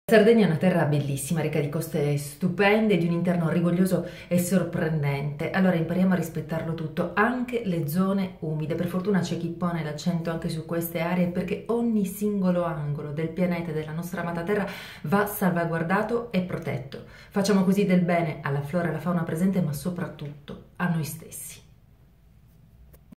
La Sardegna è una terra bellissima, ricca di coste stupende, di un interno rigoglioso e sorprendente. Allora impariamo a rispettarlo tutto, anche le zone umide. Per fortuna c'è chi pone l'accento anche su queste aree perché ogni singolo angolo del pianeta e della nostra amata terra va salvaguardato e protetto. Facciamo così del bene alla flora e alla fauna presente, ma soprattutto a noi stessi.